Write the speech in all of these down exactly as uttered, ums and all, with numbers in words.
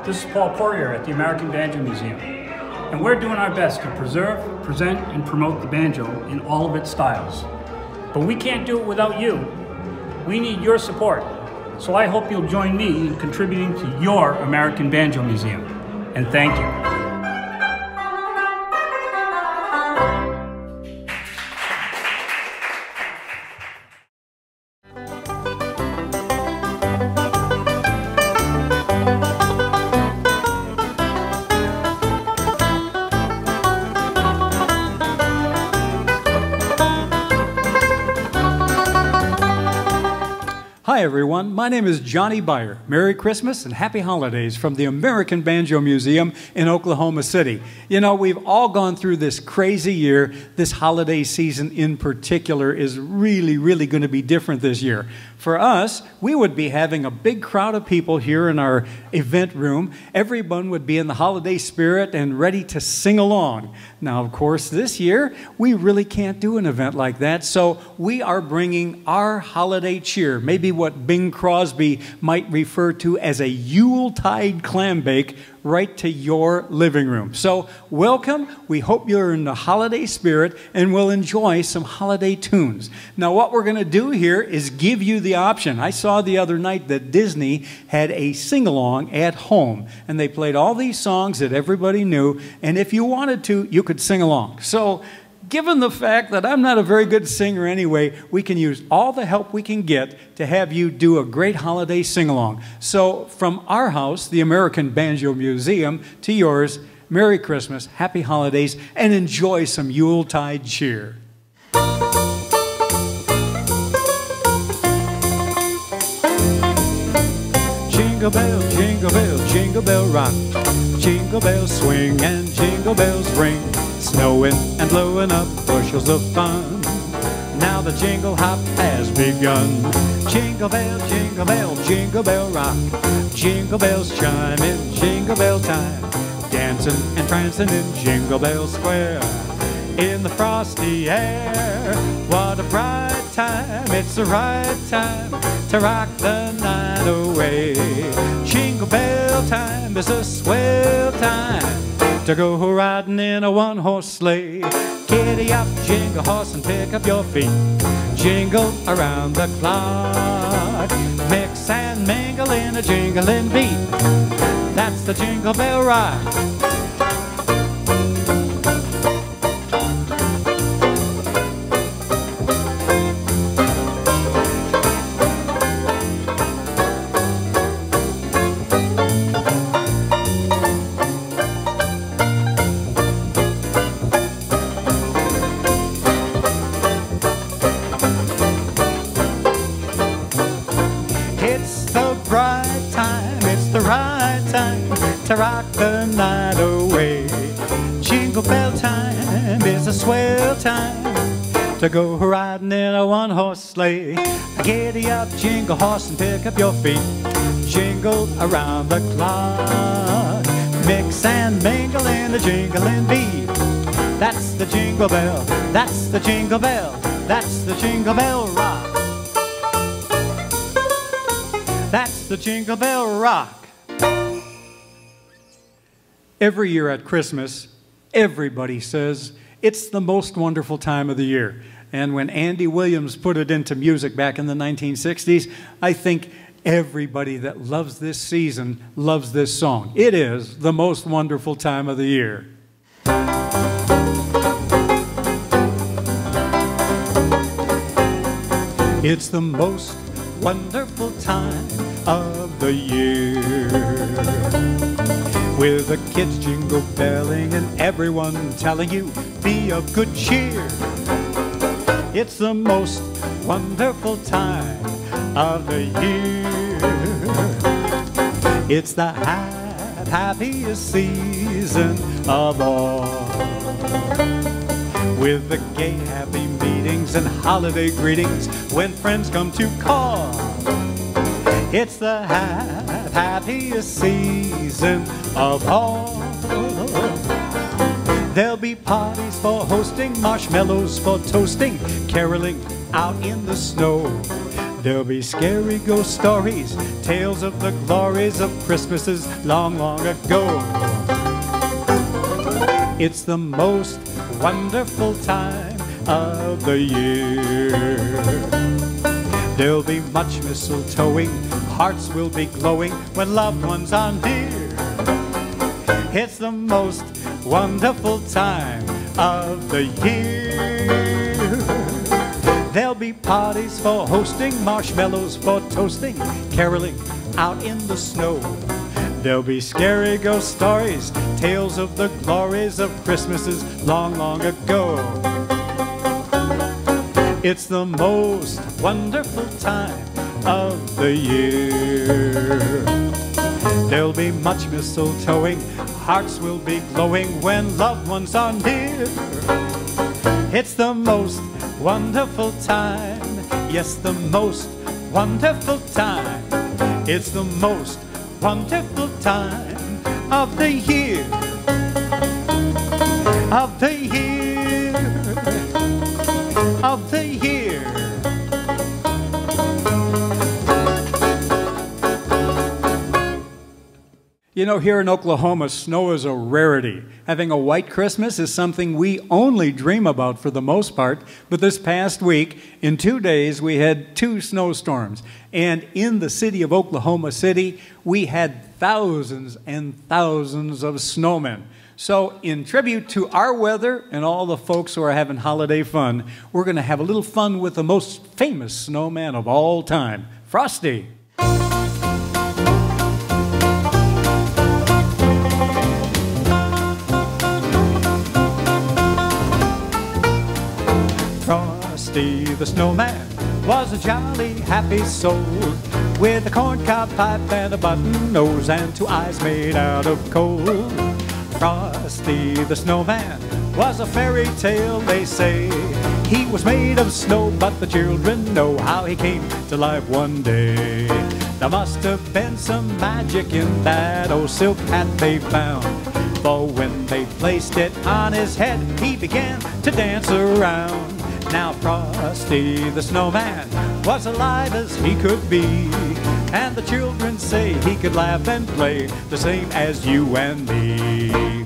This is Paul Poirier at the American Banjo Museum, and we're doing our best to preserve, present, and promote the banjo in all of its styles. But we can't do it without you. We need your support, so I hope you'll join me in contributing to your American Banjo Museum. And thank you. Hi everyone, my name is Johnny Beyer. Merry Christmas and Happy Holidays from the American Banjo Museum in Oklahoma City. You know, we've all gone through this crazy year. This holiday season in particular is really, really going to be different this year. For us, we would be having a big crowd of people here in our event room. Everyone would be in the holiday spirit and ready to sing along. Now, of course, this year, we really can't do an event like that, so we are bringing our holiday cheer, maybe what Bing Crosby might refer to as a Yuletide clam bake, right to your living room. So welcome. We hope you're in the holiday spirit and will enjoy some holiday tunes. Now what we're going to do here is give you the option. I saw the other night that Disney had a sing-along at home, and they played all these songs that everybody knew, and if you wanted to, you could sing along. So given the fact that I'm not a very good singer anyway, we can use all the help we can get to have you do a great holiday sing-along. So from our house, the American Banjo Museum, to yours, Merry Christmas, Happy Holidays, and enjoy some Yuletide cheer. Jingle bell, jingle bell, jingle bell rock. Jingle bells swing and jingle bells ring. Snowing and blowing up bushels of fun. Now the jingle hop has begun. Jingle bell, jingle bell, jingle bell rock. Jingle bells chime in jingle bell time. Dancing and prancing in Jingle Bell Square. In the frosty air, what a bright time. It's the right time to rock the night away. Jingle bell time is a swell time to go riding in a one-horse sleigh. Giddy up, jingle horse, and pick up your feet. Jingle around the clock. Mix and mingle in a jingling beat. That's the Jingle Bell Rock. To rock the night away. Jingle bell time is a swell time to go riding in a one-horse sleigh. Giddy up, jingle horse, and pick up your feet. Jingle around the clock. Mix and mingle in a jingling beat. That's the Jingle Bell, that's the Jingle Bell, that's the Jingle Bell Rock. That's the Jingle Bell Rock. Every year at Christmas, everybody says it's the most wonderful time of the year. And when Andy Williams put it into music back in the nineteen sixties, I think everybody that loves this season loves this song. It is the most wonderful time of the year. It's the most wonderful time of the year, with the kids jingle belling and everyone telling you, be of good cheer. It's the most wonderful time of the year. It's the ha happiest season of all, with the gay happy meetings and holiday greetings when friends come to call. It's the ha happiest season of all. There'll be parties for hosting, marshmallows for toasting, caroling out in the snow. There'll be scary ghost stories, tales of the glories of Christmases long, long ago. It's the most wonderful time of the year. There'll be much mistletoeing, hearts will be glowing when loved ones are near. It's the most wonderful time of the year. There'll be parties for hosting, marshmallows for toasting, caroling out in the snow. There'll be scary ghost stories, tales of the glories of Christmases long, long ago. It's the most wonderful time of the year. There'll be much mistletoeing, hearts will be glowing when loved ones are near. It's the most wonderful time, yes, the most wonderful time. It's the most wonderful time of the year, of the year, of the year. You know, here in Oklahoma, snow is a rarity. Having a white Christmas is something we only dream about for the most part. But this past week, in two days, we had two snowstorms. And in the city of Oklahoma City, we had thousands and thousands of snowmen. So in tribute to our weather and all the folks who are having holiday fun, we're going to have a little fun with the most famous snowman of all time, Frosty. Frosty the snowman was a jolly, happy soul with a corncob pipe and a button nose and two eyes made out of coal. Frosty the snowman was a fairy tale, they say. He was made of snow, but the children know how he came to life one day. There must have been some magic in that old silk hat they found, for when they placed it on his head, he began to dance around. Now Frosty the snowman was alive as he could be, and the children say he could laugh and play the same as you and me.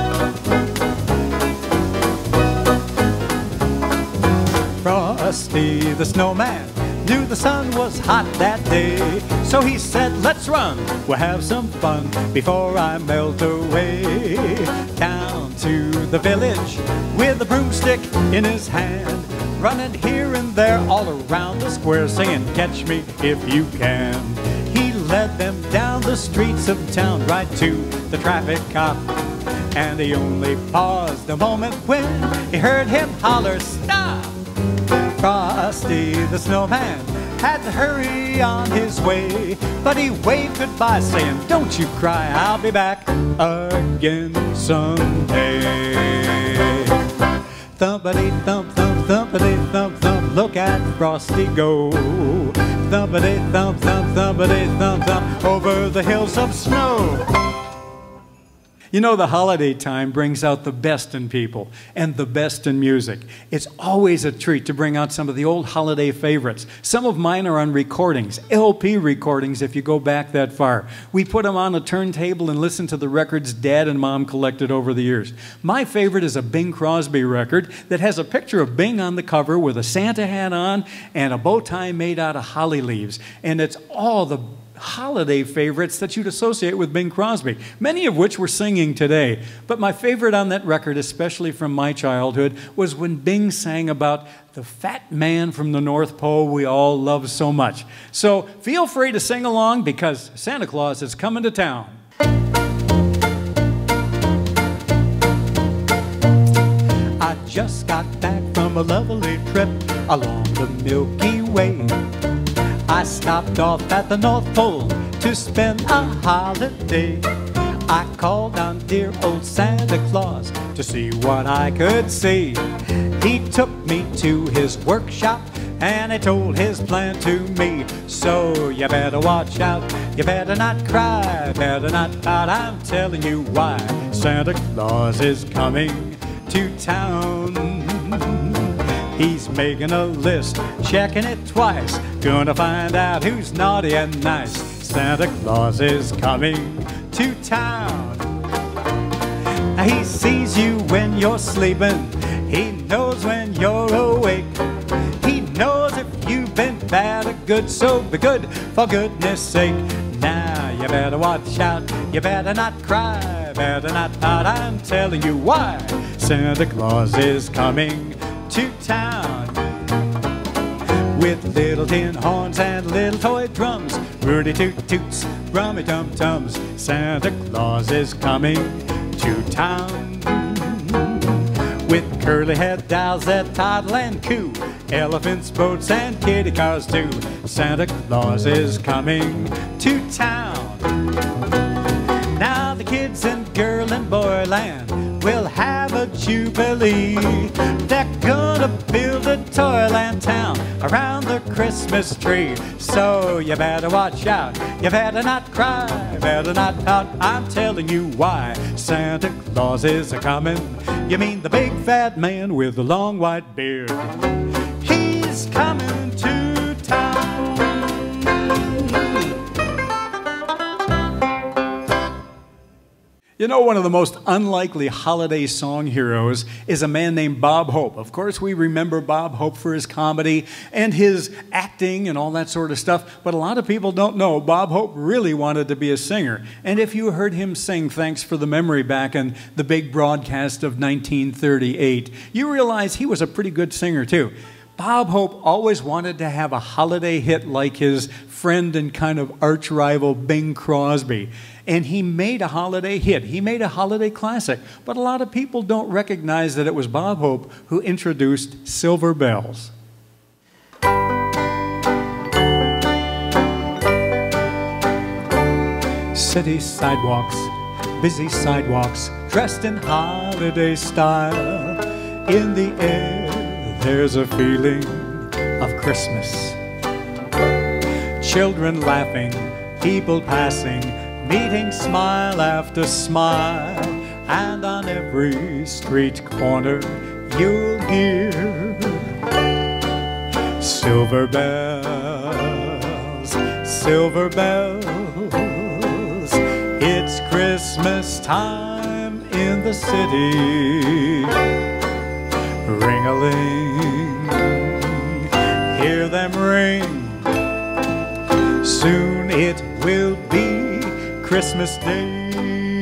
Frosty the snowman knew the sun was hot that day, so he said, let's run, we'll have some fun before I melt away. Down to the village with a broomstick in his hand, running here and there all around the square, singing, catch me if you can. He led them down the streets of town right to the traffic cop, and he only paused a moment when he heard him holler, stop! Frosty the snowman had to hurry on his way, but he waved goodbye saying, don't you cry, I'll be back again someday. Thumpity thump thump, thumpity thump thump, look at Frosty go. Thumpity thump thump, thumpity thump thump, over the hills of snow. You know, the holiday time brings out the best in people and the best in music. It's always a treat to bring out some of the old holiday favorites. Some of mine are on recordings, L P recordings if you go back that far. We put them on a turntable and listen to the records Dad and Mom collected over the years. My favorite is a Bing Crosby record that has a picture of Bing on the cover with a Santa hat on and a bow tie made out of holly leaves. And it's all the holiday favorites that you'd associate with Bing Crosby, many of which we're singing today. But my favorite on that record, especially from my childhood, was when Bing sang about the fat man from the North Pole we all love so much. So feel free to sing along because Santa Claus is coming to town. I just got back from a lovely trip along the Milky Way. I stopped off at the North Pole to spend a holiday. I called on dear old Santa Claus to see what I could see. He took me to his workshop and he told his plan to me. So you better watch out, you better not cry, better not pout, I'm telling you why. Santa Claus is coming to town. He's making a list, checking it twice, gonna find out who's naughty and nice. Santa Claus is coming to town. He sees you when you're sleeping, he knows when you're awake. He knows if you've been bad or good, so be good for goodness sake. Now you better watch out, you better not cry, better not pout, I'm telling you why. Santa Claus is coming to town with little tin horns and little toy drums, Rudy toot toots, rummy tum tums. Santa Claus is coming to town with curly head dolls that toddle and coo, elephants, boats, and kitty cars too. Santa Claus is coming to town. Now the kids in girl and boy land will have a jubilee. They're gonna build a toyland town around the Christmas tree. So you better watch out, you better not cry, better not pout, I'm telling you why. Santa Claus is a-coming, you mean the big fat man with the long white beard. He's coming to town. You know, one of the most unlikely holiday song heroes is a man named Bob Hope. Of course, we remember Bob Hope for his comedy and his acting and all that sort of stuff, but a lot of people don't know Bob Hope really wanted to be a singer. And if you heard him sing Thanks for the Memory back in the big broadcast of nineteen thirty-eight, you realize he was a pretty good singer too. Bob Hope always wanted to have a holiday hit like his friend and kind of arch rival Bing Crosby. And he made a holiday hit. He made a holiday classic. But a lot of people don't recognize that it was Bob Hope who introduced Silver Bells. City sidewalks, busy sidewalks, dressed in holiday style. In the air, there's a feeling of Christmas. Children laughing, people passing, meeting smile after smile. And on every street corner you'll hear silver bells, silver bells. It's Christmas time in the city. Ring-a-ling, hear them ring. Soon it will be Christmas Day.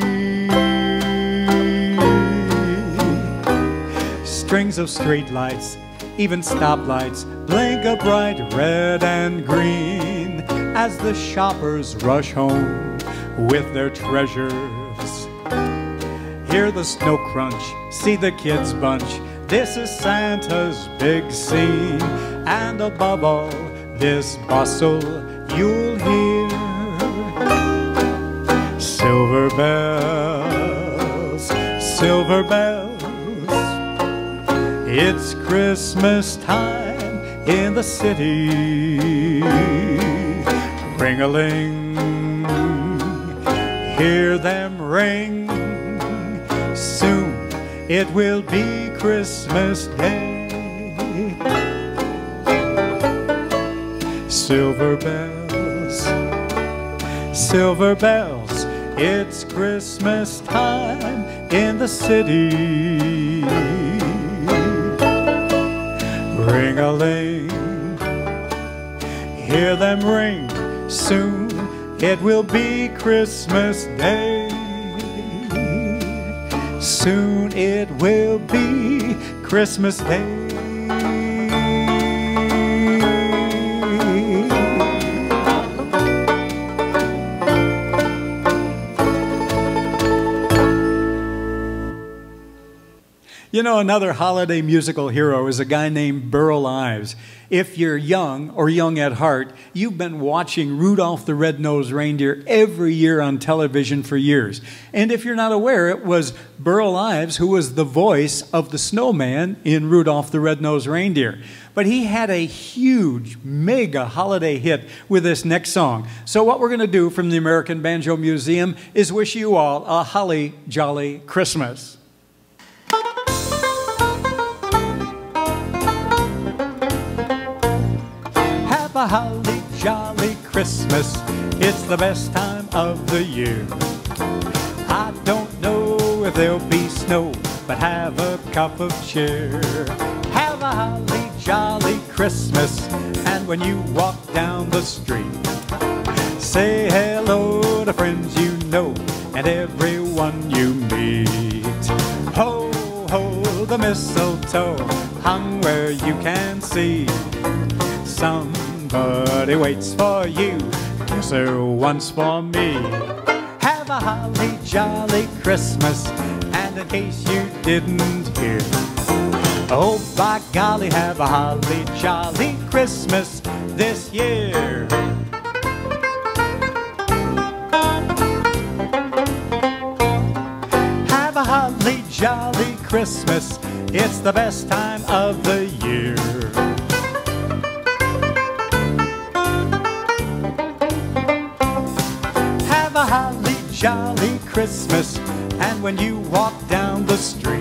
Strings of streetlights, even stoplights, blink a bright red and green as the shoppers rush home with their treasures. Hear the snow crunch, see the kids bunch. This is Santa's big scene, and above all this bustle you'll hear silver bells, silver bells. It's Christmas time in the city. Ring-a-ling, hear them ring. Soon it will be Christmas Day. Silver bells, silver bells. It's Christmas time in the city. Ring-a-ling, hear them ring. Soon it will be Christmas Day. Soon it will be Christmas Day. You know, another holiday musical hero is a guy named Burl Ives. If you're young or young at heart, you've been watching Rudolph the Red-Nosed Reindeer every year on television for years. And if you're not aware, it was Burl Ives who was the voice of the snowman in Rudolph the Red-Nosed Reindeer. But he had a huge, mega holiday hit with this next song. So what we're going to do from the American Banjo Museum is wish you all a holly jolly Christmas. a holly jolly Christmas. It's the best time of the year. I don't know if there'll be snow, but have a cup of cheer. Have a holly jolly Christmas, and when you walk down the street, say hello to friends you know and everyone you meet. Ho, ho, the mistletoe hung where you can see. Somebody waits for you, guess there once for me. Have a holly jolly Christmas, and in case you didn't hear, oh, by golly, have a holly jolly Christmas this year. Have a holly jolly Christmas, it's the best time of the year. Have a holly jolly Christmas, and when you walk down the street,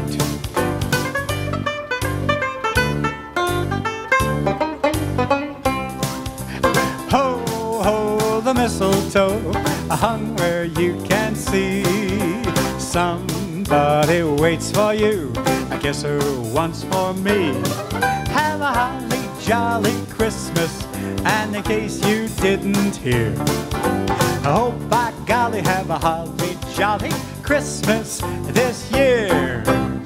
ho, ho, the mistletoe hung where you can see. Somebody waits for you, I guess her once for me. Have a holly jolly Christmas, and in case you didn't hear, oh, by golly, have a holly jolly Christmas this year.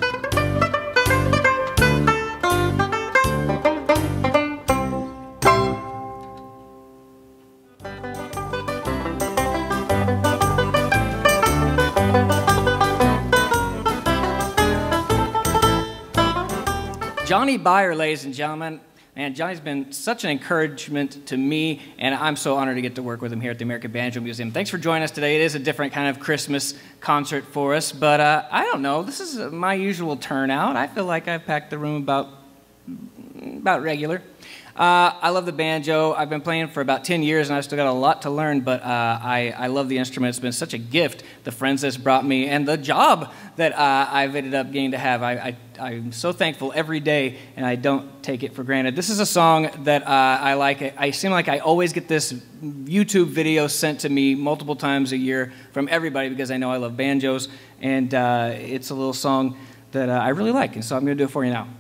Johnny Beyer, ladies and gentlemen. And Johnny's been such an encouragement to me, and I'm so honored to get to work with him here at the American Banjo Museum. Thanks for joining us today. It is a different kind of Christmas concert for us, but uh, I don't know. This is my usual turnout. I feel like I've packed the room about, about regular. Uh, I love the banjo. I've been playing for about ten years, and I've still got a lot to learn, but uh, I, I love the instrument. It's been such a gift, the friends that's brought me, and the job that uh, I've ended up getting to have. I, I, I'm so thankful every day, and I don't take it for granted. This is a song that uh, I like. I seem like I always get this YouTube video sent to me multiple times a year from everybody because I know I love banjos, and uh, it's a little song that uh, I really like, and so I'm going to do it for you now.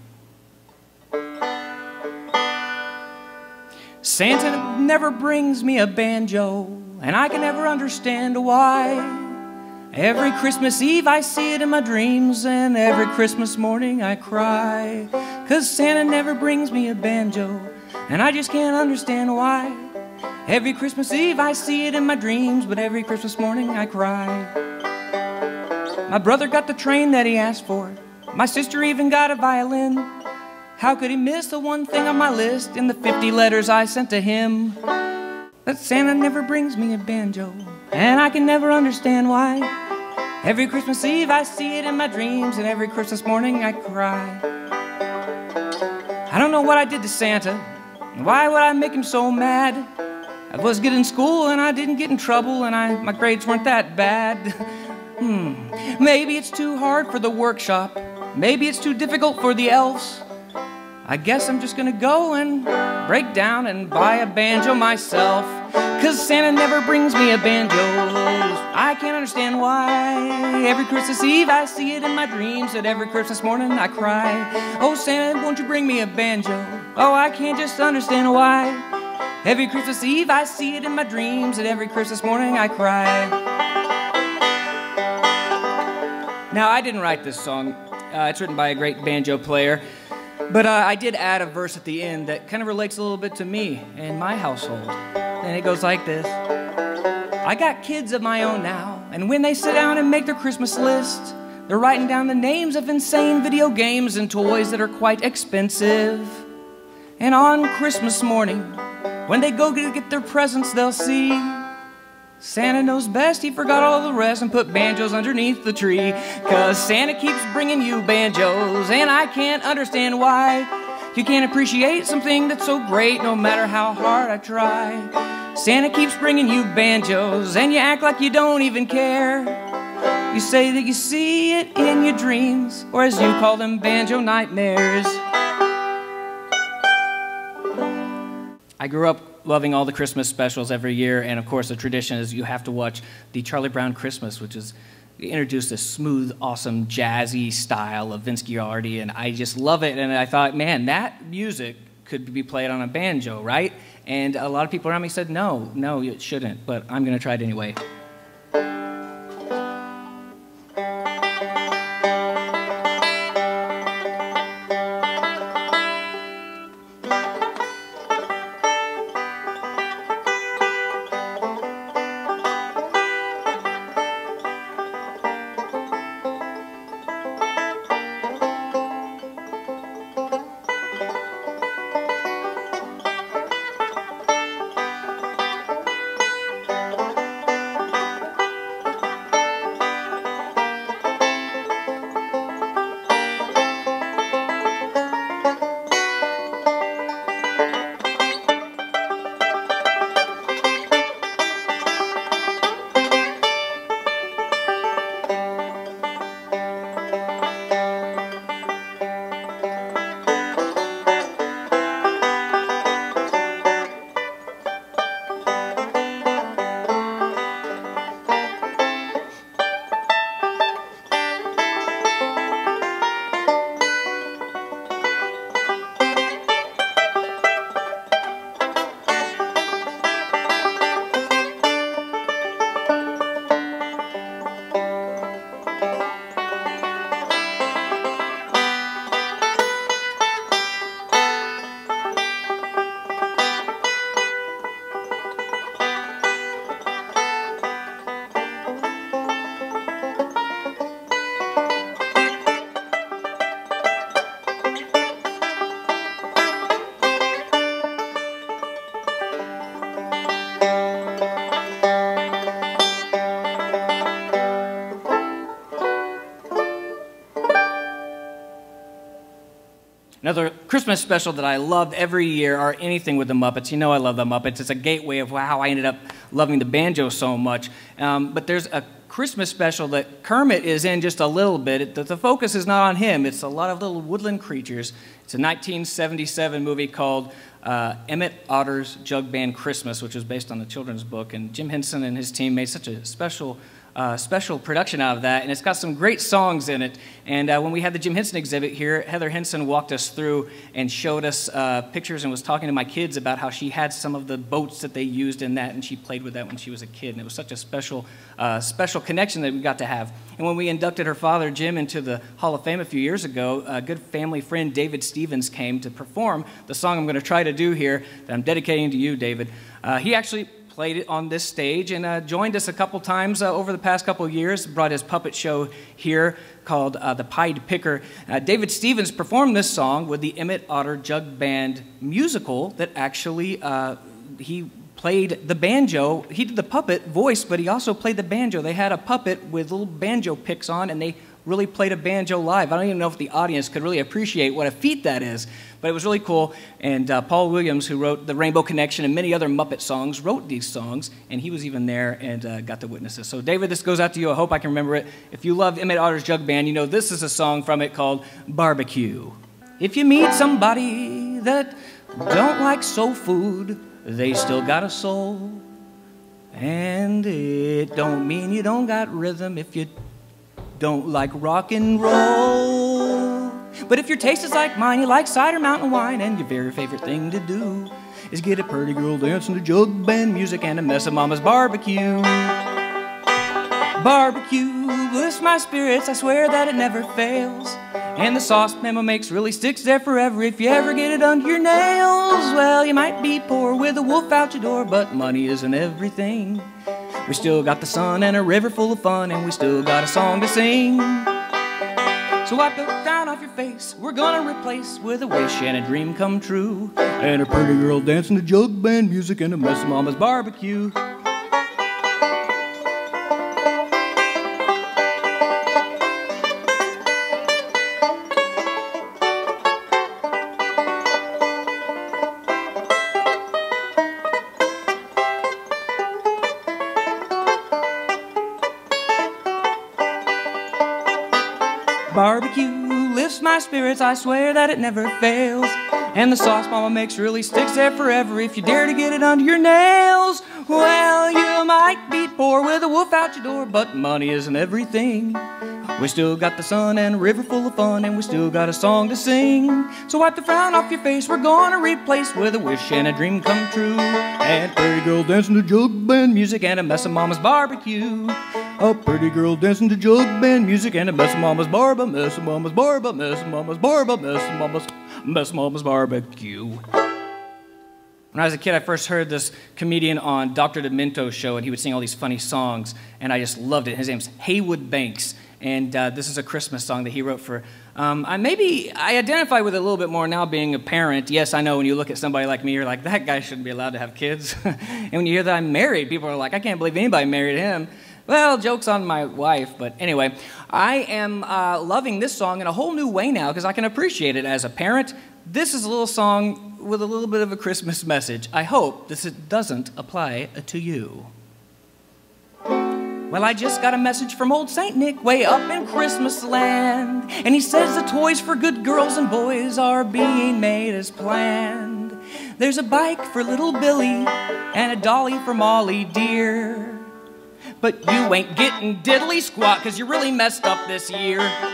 Santa never brings me a banjo, and I can never understand why. Every Christmas Eve I see it in my dreams, and every Christmas morning I cry. 'Cause Santa never brings me a banjo, and I just can't understand why. Every Christmas Eve I see it in my dreams, but every Christmas morning I cry. My brother got the train that he asked for. My sister even got a violin. How could he miss the one thing on my list in the fifty letters I sent to him? But Santa never brings me a banjo, and I can never understand why. Every Christmas Eve I see it in my dreams, and every Christmas morning I cry. I don't know what I did to Santa. Why would I make him so mad? I was good in school and I didn't get in trouble, and I, my grades weren't that bad. hmm. Maybe it's too hard for the workshop. Maybe it's too difficult for the elves. I guess I'm just gonna go and break down and buy a banjo myself. 'Cause Santa never brings me a banjo. I can't understand why. Every Christmas Eve I see it in my dreams, and every Christmas morning I cry. Oh Santa, won't you bring me a banjo? Oh, I can't just understand why. Every Christmas Eve I see it in my dreams, and every Christmas morning I cry. Now, I didn't write this song. Uh, it's written by a great banjo player. But uh, I did add a verse at the end that kind of relates a little bit to me and my household. And it goes like this. I got kids of my own now, and when they sit down and make their Christmas list, they're writing down the names of insane video games and toys that are quite expensive. And on Christmas morning, when they go to get their presents, they'll see Santa knows best, he forgot all the rest and put banjos underneath the tree. 'Cause Santa keeps bringing you banjos, and I can't understand why. You can't appreciate something that's so great no matter how hard I try. Santa keeps bringing you banjos, and you act like you don't even care. You say that you see it in your dreams, or as you call them, banjo nightmares. I grew up loving all the Christmas specials every year, and of course the tradition is you have to watch the Charlie Brown Christmas, which is introduced this smooth, awesome, jazzy style of Vince Giardi, and I just love it. And I thought, man, that music could be played on a banjo, right? And a lot of people around me said, no, no, it shouldn't, but I'm going to try it anyway. Another Christmas special that I loved every year are anything with the Muppets. You know I love the Muppets. It's a gateway of how I ended up loving the banjo so much. Um, but there's a Christmas special that Kermit is in just a little bit. It, the, the focus is not on him. It's a lot of little woodland creatures. It's a nineteen seventy-seven movie called uh, Emmett Otter's Jug Band Christmas, which was based on the children's book. And Jim Henson and his team made such a special Uh, special production out of that, and it's got some great songs in it. And uh, when we had the Jim Henson exhibit here, Heather Henson walked us through and showed us uh, pictures and was talking to my kids about how she had some of the boats that they used in that, and she played with that when she was a kid, and it was such a special, uh, special connection that we got to have. And when we inducted her father, Jim, into the Hall of Fame a few years ago, a good family friend, David Stevens, came to perform the song I'm going to try to do here that I'm dedicating to you, David. Uh, he actually played it on this stage and uh, joined us a couple times uh, over the past couple of years, brought his puppet show here called uh, The Pied Picker. Uh, David Stevens performed this song with the Emmett Otter Jug Band musical that actually uh, he played the banjo. He did the puppet voice, but he also played the banjo. They had a puppet with little banjo picks on, and they really played a banjo live. I don't even know if the audience could really appreciate what a feat that is, but it was really cool. And uh, Paul Williams, who wrote The Rainbow Connection and many other Muppet songs, wrote these songs, and he was even there and uh, got to witness this. So David, this goes out to you. I hope I can remember it. If you love Emmett Otter's Jug Band, you know this is a song from it called Barbecue. If you meet somebody that don't like soul food, they still got a soul. And it don't mean you don't got rhythm if you don't like rock and roll. But if your taste is like mine, you like cider mountain wine, and your very favorite thing to do is get a pretty girl dancing to jug band music and a mess of mama's barbecue. Barbecue lifts my spirits, I swear that it never fails. And the sauce mama makes really sticks there forever if you ever get it under your nails. Well, you might be poor with a wolf out your door, but money isn't everything. We still got the sun and a river full of fun, and we still got a song to sing. So wipe the frown off your face, we're gonna replace with a wish and a dream come true, and a pretty girl dancing to jug band music and a mess of mama's barbecue. Barbecue lifts my spirits, I swear that it never fails. And the sauce mama makes really sticks there forever if you dare to get it under your nails. Well, you might be poor with a wolf out your door, but money isn't everything. We still got the sun and a river full of fun, and we still got a song to sing. So wipe the frown off your face, we're gonna replace with a wish and a dream come true. And pretty girl dancing to jug band music and a mess of mama's barbecue. A pretty girl dancing to jug band music and a mess of mama's barb, a mess of mama's barb, a mess of mama's barb, a mess of mama's, mess of mama's barbecue. When I was a kid, I first heard this comedian on Doctor Demento's show, and he would sing all these funny songs, and I just loved it. His name's Haywood Banks, and uh, this is a Christmas song that he wrote for... Um, I maybe I identify with it a little bit more now being a parent. Yes, I know when you look at somebody like me, you're like, that guy shouldn't be allowed to have kids. And when you hear that I'm married, people are like, I can't believe anybody married him. Well, joke's on my wife, but anyway, I am uh, loving this song in a whole new way now because I can appreciate it as a parent. This is a little song with a little bit of a Christmas message. I hope this doesn't apply to you. Well, I just got a message from old Saint Nick way up in Christmas land, and he says the toys for good girls and boys are being made as planned. There's a bike for little Billy and a dolly for Molly dear, but you ain't getting diddly squat because you really messed up this year.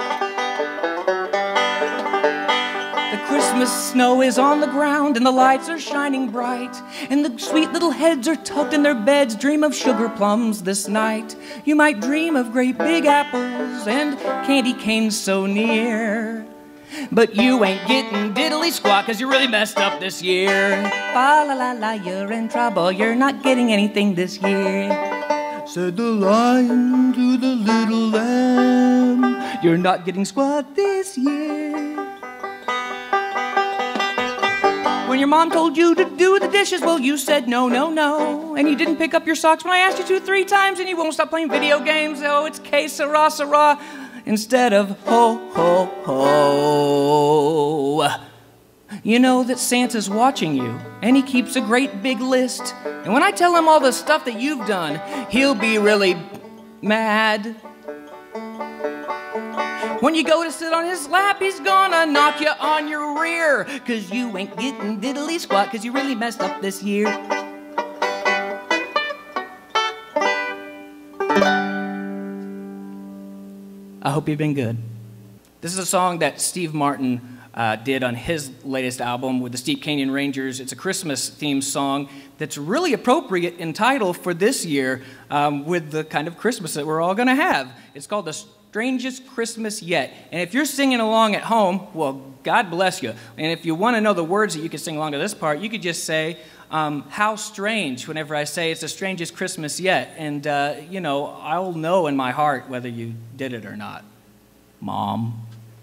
The Christmas snow is on the ground and the lights are shining bright, and the sweet little heads are tucked in their beds. Dream of sugar plums this night. You might dream of great big apples and candy canes so near, but you ain't getting diddly squat because you really messed up this year. Fa la la la, you're in trouble, you're not getting anything this year, said the lion to the little lamb. You're not getting squat this year. When your mom told you to do the dishes, well, you said no, no, no. And you didn't pick up your socks when I asked you to three times, and you won't stop playing video games. Oh, it's que sera, sera, instead of ho, ho, ho. You know that Santa's watching you, and he keeps a great big list. And when I tell him all the stuff that you've done, he'll be really mad. When you go to sit on his lap, he's gonna knock you on your rear, cause you ain't getting diddly squat, cause you really messed up this year. I hope you've been good. This is a song that Steve Martin uh, did on his latest album with the Steep Canyon Rangers. It's a Christmas-themed song that's really appropriate in title for this year um, with the kind of Christmas that we're all gonna have. It's called The Strangest Christmas Yet. And if you're singing along at home, well, God bless you. And if you want to know the words that you can sing along to this part, you could just say, um, how strange, whenever I say it's the strangest Christmas yet. And, uh, you know, I'll know in my heart whether you did it or not. Mom.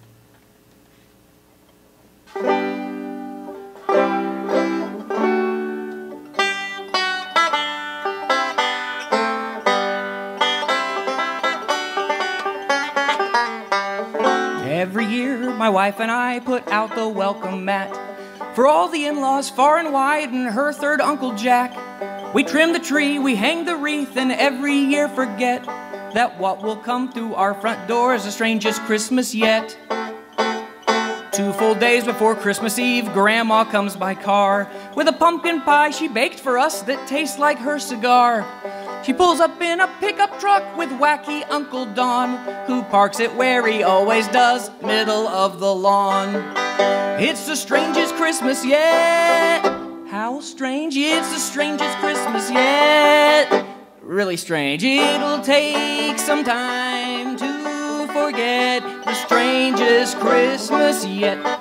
Every year, my wife and I put out the welcome mat for all the in-laws far and wide and her third Uncle Jack. We trim the tree, we hang the wreath, and every year forget that what will come through our front door is the strangest Christmas yet. Two full days before Christmas Eve, Grandma comes by car with a pumpkin pie she baked for us that tastes like her cigar. She pulls up in a pickup truck with wacky Uncle Don, who parks it where he always does, middle of the lawn. It's the strangest Christmas yet. How strange, it's the strangest Christmas yet. Really strange, it'll take some time to forget the strangest Christmas yet.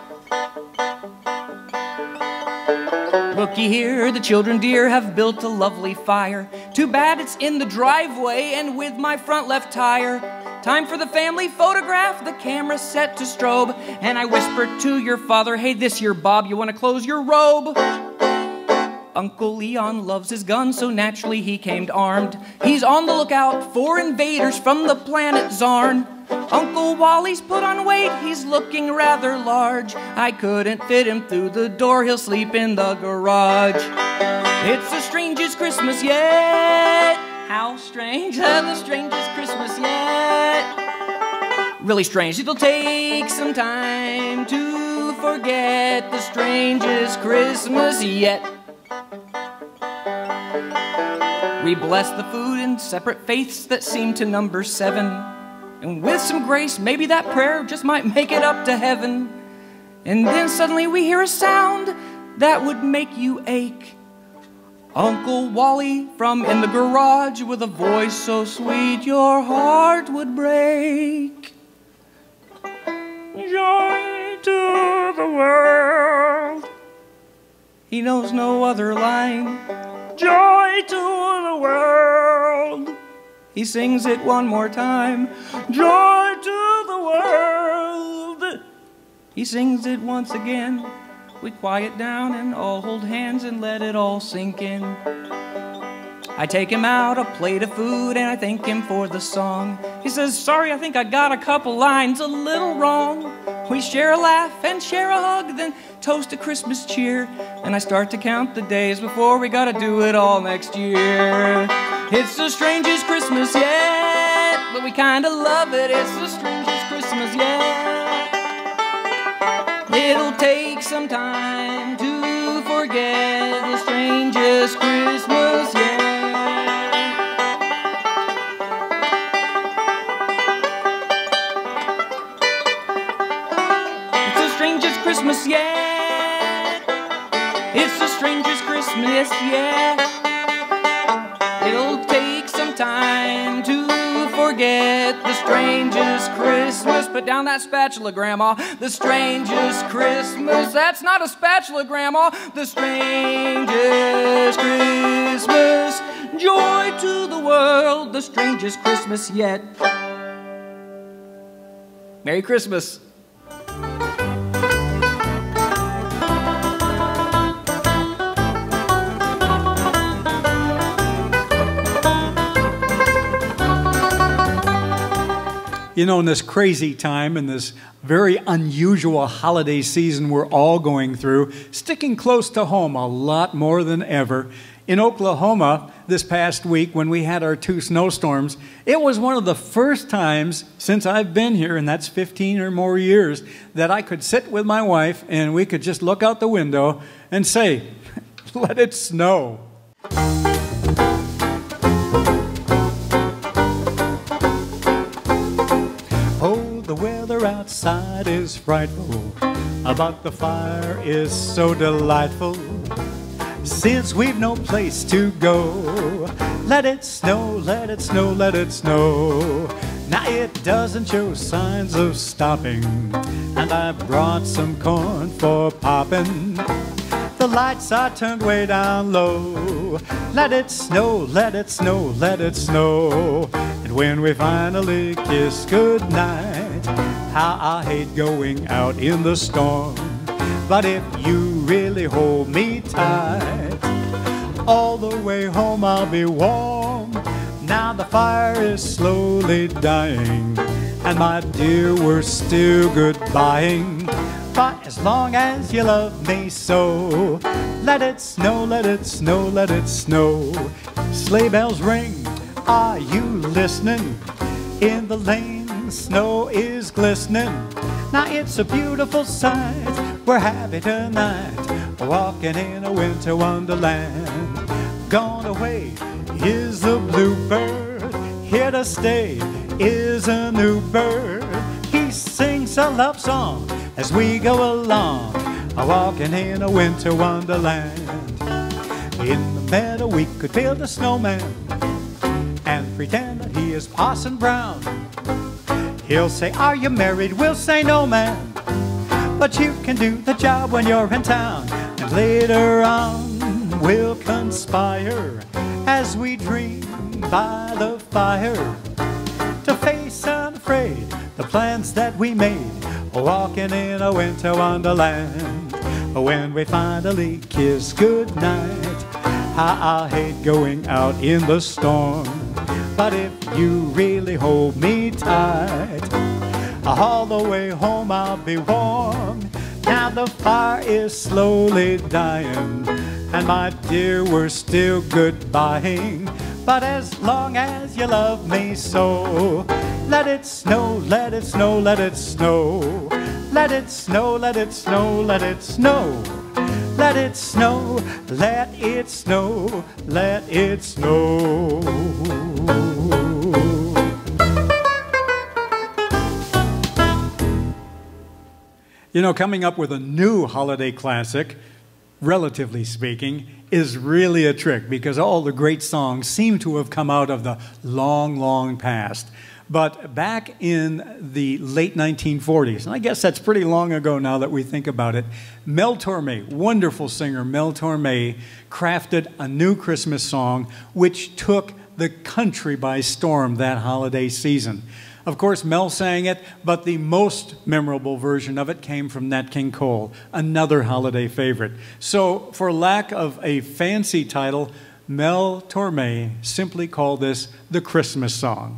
Looky here, the children dear have built a lovely fire. Too bad it's in the driveway and with my front left tire. Time for the family photograph, the camera set to strobe, and I whisper to your father, hey, this year, Bob, you want to close your robe? Uncle Leon loves his gun, so naturally he came armed. He's on the lookout for invaders from the planet Zarn. Uncle Wally's put on weight, he's looking rather large. I couldn't fit him through the door, he'll sleep in the garage. It's the strangest Christmas yet. How strange, the strangest Christmas yet. really strange. It'll take some time to forget the strangest Christmas yet. We bless the food in separate faiths that seem to number seven. And with some grace, maybe that prayer just might make it up to heaven. And then suddenly we hear a sound that would make you ache. Uncle Wally from in the garage with a voice so sweet your heart would break. Joy to the world. He knows no other line. Joy to the world. He sings it one more time. Joy to the world. He sings it once again. We quiet down and all hold hands and let it all sink in. I take him out a plate of food and I thank him for the song. He says, sorry, I think I got a couple lines a little wrong. We share a laugh and share a hug, then toast a Christmas cheer. And I start to count the days before we gotta do it all next year. It's the strangest Christmas yet, but we kinda love it. It's the strangest Christmas yet. It'll take some time to forget the strangest Christmas yet. It's the strangest Christmas yet. It's the strangest Christmas yet. It'll take some time to forget the strangest Christmas. Put down that spatula, Grandma. The strangest Christmas. That's not a spatula, Grandma. The strangest Christmas. Joy to the world. The strangest Christmas yet. Merry Christmas. You know, in this crazy time, in this very unusual holiday season we're all going through, sticking close to home a lot more than ever. In Oklahoma this past week when we had our two snowstorms, it was one of the first times since I've been here, and that's fifteen or more years, that I could sit with my wife and we could just look out the window and say, let it snow. The weather outside is frightful, but the fire is so delightful. Since we've no place to go, let it snow, let it snow, let it snow. Now it doesn't show signs of stopping, and I brought some corn for popping. The lights are turned way down low. Let it snow, let it snow, let it snow. And when we finally kiss goodnight, how I hate going out in the storm. But if you really hold me tight, all the way home I'll be warm. Now the fire is slowly dying, and my dear, we're still goodbying. But as long as you love me so, let it snow, let it snow, let it snow. Sleigh bells ring, are you listening? In the lane, snow is glistening. Now it's a beautiful sight, we're happy tonight, walking in a winter wonderland. Gone away is the bluebird, here to stay is a new bird. He sings a love song as we go along, walking in a winter wonderland. In the meadow we could build a snowman and pretend that he is Parson Brown. He'll say, are you married? We'll say, no, man. But you can do the job when you're in town. And later on we'll conspire as we dream by the fire to face unafraid the plans that we made, walking in a winter wonderland. When we finally kiss goodnight, how I hate going out in the storm. But if you really hold me tight, all the way home I'll be warm. Now the fire is slowly dying, and my dear, we're still goodbying. but as long as you love me so, let it snow, let it snow, let it snow. Let it snow, let it snow, let it snow. Let it snow, let it snow, let it snow. You know, coming up with a new holiday classic, relatively speaking, is really a trick because all the great songs seem to have come out of the long, long past. But back in the late nineteen forties, and I guess that's pretty long ago now that we think about it, Mel Torme, wonderful singer Mel Torme, crafted a new Christmas song which took the country by storm that holiday season. Of course, Mel sang it, but the most memorable version of it came from Nat King Cole, another holiday favorite. So, for lack of a fancy title, Mel Torme simply called this the Christmas song.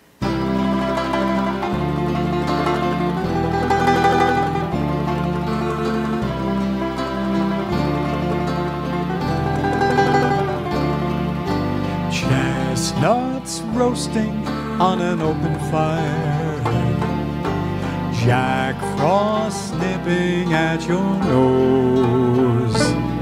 Chestnuts roasting on an open fire, Jack Frost nipping at your nose,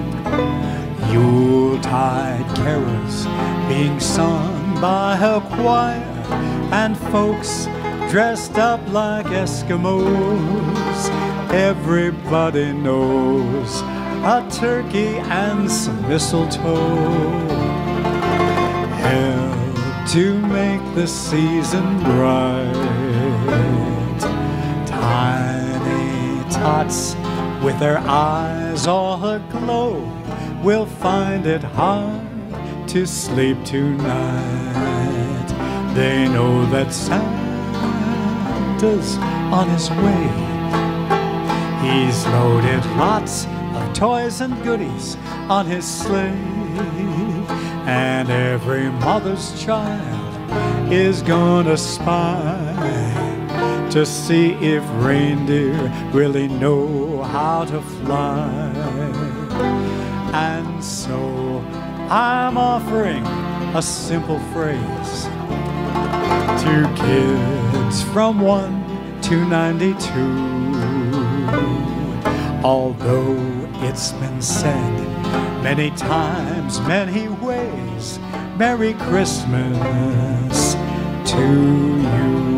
Yuletide carols being sung by a choir, and folks dressed up like Eskimos. Everybody knows a turkey and some mistletoe help to make the season bright. Tiny tots with their eyes all aglow will find it hard to sleep tonight. They know that Santa's on his way. He's loaded lots of toys and goodies on his sleigh, and every mother's child is gonna spy to see if reindeer really know how to fly. And so I'm offering a simple phrase to kids from one to ninety-two. Although it's been said many times, many ways, Merry Christmas to you.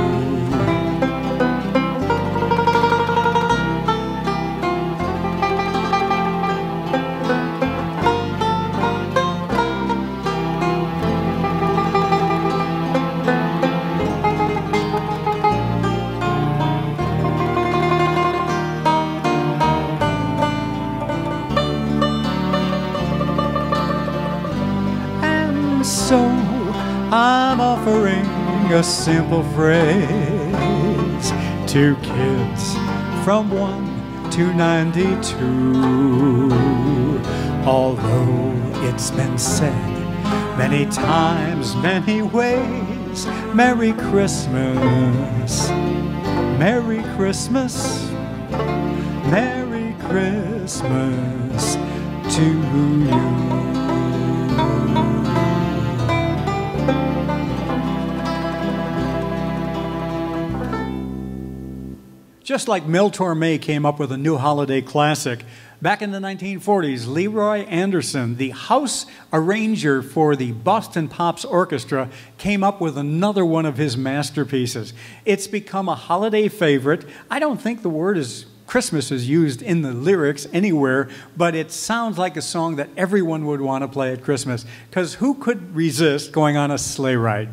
So I'm offering a simple phrase to kids from one to ninety-two. Although it's been said many times, many ways, Merry Christmas, Merry Christmas, Merry Christmas to you. Just like Mel Torme came up with a new holiday classic, back in the nineteen forties, Leroy Anderson, the house arranger for the Boston Pops Orchestra, came up with another one of his masterpieces. It's become a holiday favorite. I don't think the word is Christmas is used in the lyrics anywhere, but it sounds like a song that everyone would want to play at Christmas, because who could resist going on a sleigh ride?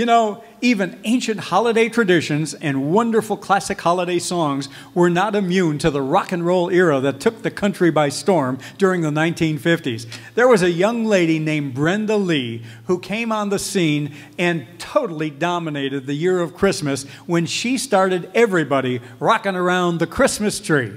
know, even ancient holiday traditions and wonderful classic holiday songs were not immune to the rock and roll era that took the country by storm during the nineteen fifties. There was a young lady named Brenda Lee who came on the scene and totally dominated the year of Christmas when she started everybody rocking around the Christmas tree.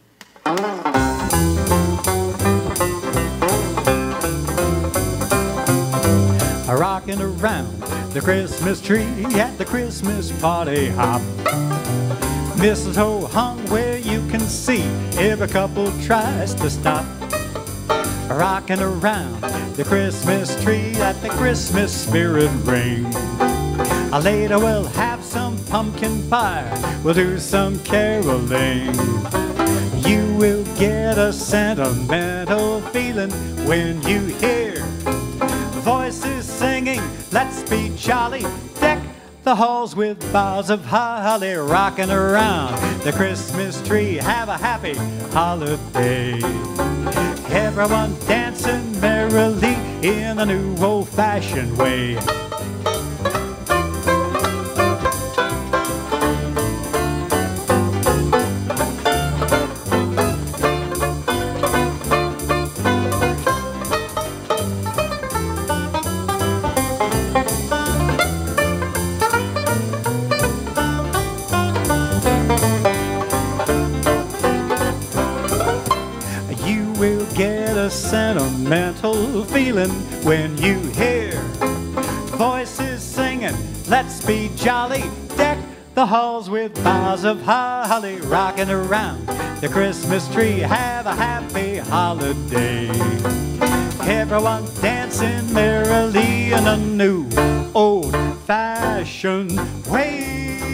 Rocking around the Christmas tree at the Christmas party hop. Mistletoe hung where you can see every couple tries to stop. Rocking around the Christmas tree at the Christmas spirit ring. Later we'll have some pumpkin pie, we'll do some caroling. You will get a sentimental feeling when you hear voices singing, let's be jolly, deck the halls with boughs of holly, rocking around the Christmas tree, have a happy holiday. Everyone dancing merrily in a new old-fashioned way. Sentimental feeling when you hear voices singing, let's be jolly, deck the halls with boughs of holly, rocking around the Christmas tree, have a happy holiday. Everyone dancing merrily in a new old-fashioned way.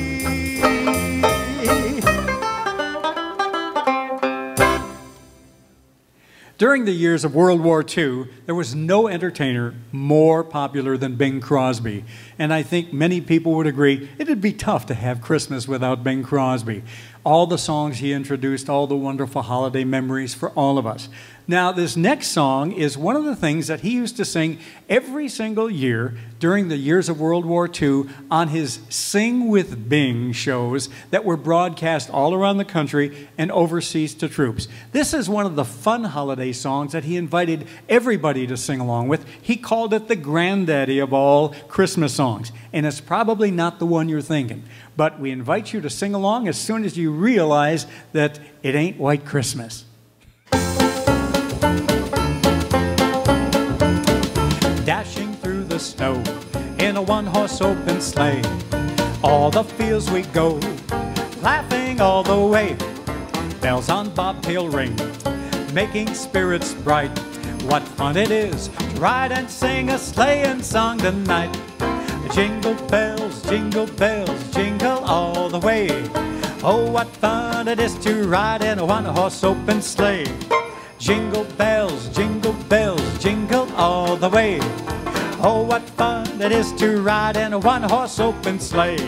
During the years of World War Two, there was no entertainer more popular than Bing Crosby. And I think many people would agree it'd be tough to have Christmas without Bing Crosby. All the songs he introduced, all the wonderful holiday memories for all of us. Now, this next song is one of the things that he used to sing every single year during the years of World War Two on his Sing with Bing shows that were broadcast all around the country and overseas to troops. This is one of the fun holiday songs that he invited everybody to sing along with. He called it the granddaddy of all Christmas songs, and it's probably not the one you're thinking. But we invite you to sing along as soon as you realize that it ain't White Christmas. Dashing through the snow in a one-horse open sleigh, all the fields we go, laughing all the way. Bells on bobtail ring, making spirits bright. What fun it is to ride and sing a sleighing song tonight. Jingle bells, jingle bells, jingle all the way. Oh, what fun it is to ride in a one-horse open sleigh. Jingle bells, jingle bells, jingle all the way. Oh, what fun it is to ride in a one-horse open sleigh.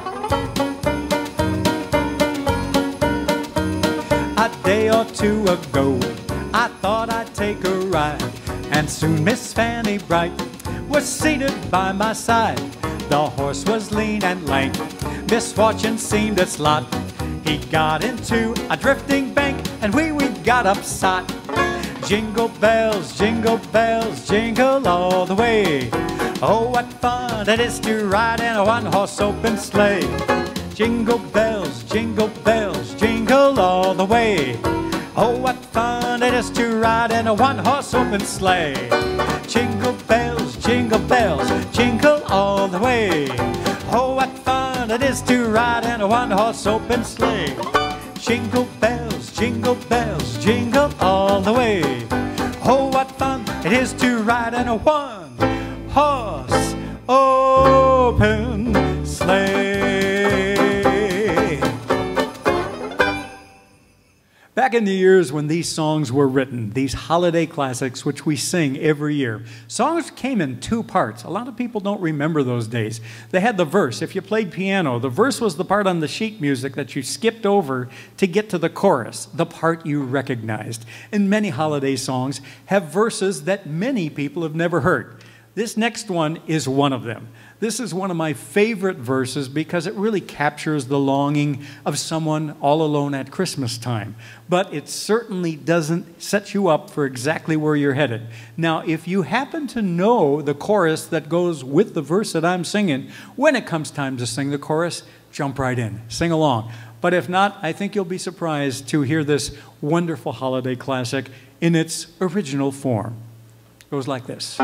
A day or two ago, I thought I'd take a ride, and soon Miss Fanny Bright was seated by my side. The horse was lean and lank, misfortune seemed its lot. He got into a drifting bank, and we, we got upset. Jingle bells, jingle bells, jingle all the way. Oh, what fun it is to ride in a one-horse open sleigh. Jingle bells, jingle bells, jingle all the way. Oh, what fun it is to ride in a one-horse open sleigh. Jingle bells, jingle bells, jingle all the way. Oh, what fun it is to ride in a one-horse open sleigh. Jingle bells, jingle bells, jingle all the way. Oh, what fun it is to ride in a one-horse open sleigh. Back in the years when these songs were written, these holiday classics which we sing every year, songs came in two parts. A lot of people don't remember those days. They had the verse. If you played piano, the verse was the part on the sheet music that you skipped over to get to the chorus, the part you recognized. And many holiday songs have verses that many people have never heard. This next one is one of them. This is one of my favorite verses because it really captures the longing of someone all alone at Christmas time. But it certainly doesn't set you up for exactly where you're headed. Now, if you happen to know the chorus that goes with the verse that I'm singing, when it comes time to sing the chorus, jump right in, sing along. But if not, I think you'll be surprised to hear this wonderful holiday classic in its original form. It goes like this.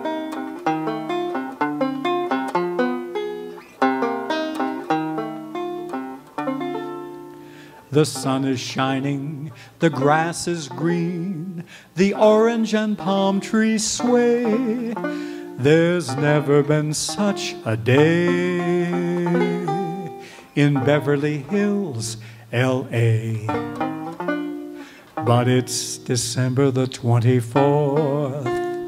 The sun is shining, the grass is green, the orange and palm trees sway. There's never been such a day in Beverly Hills, L A But it's December the twenty-fourth,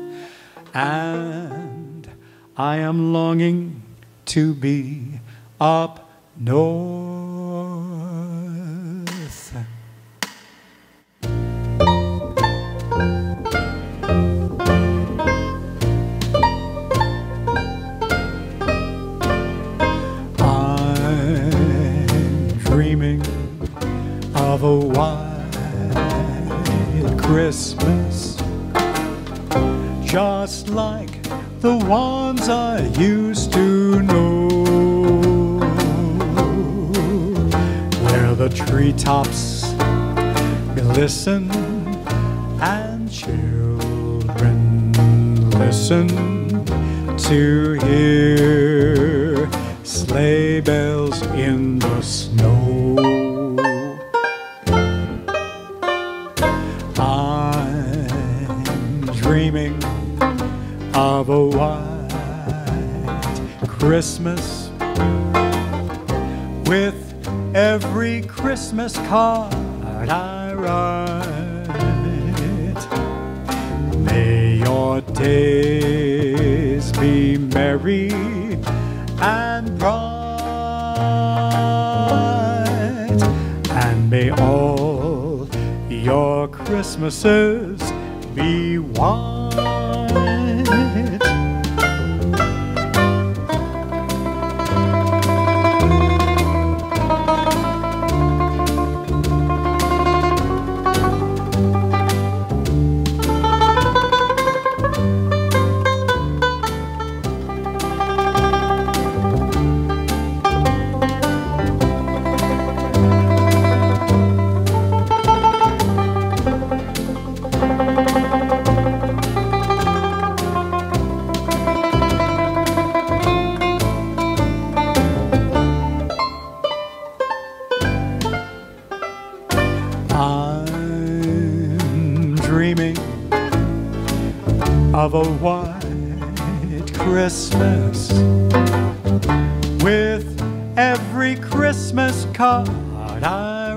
and I am longing to be up north. Of a white Christmas, just like the ones I used to know, where the treetops glisten and children listen to hear sleigh bells in the snow. Dreaming of a white Christmas, with every Christmas card I write. May your days be merry and bright, and may all your Christmases be white. Dreaming of a white Christmas, with every Christmas card I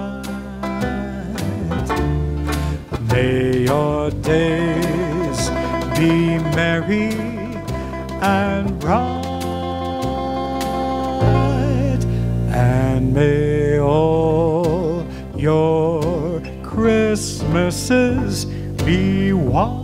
write. May your days be merry and bright, and may all your Christmases be white.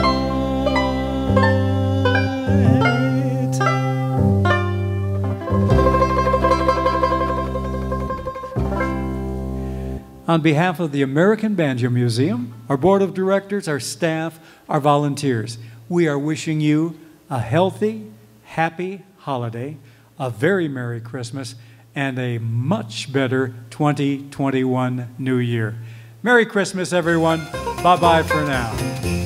On behalf of the American Banjo Museum, our board of directors, our staff, our volunteers, we are wishing you a healthy, happy holiday, a very Merry Christmas, and a much better twenty twenty-one New Year. Merry Christmas, everyone. Bye-bye for now.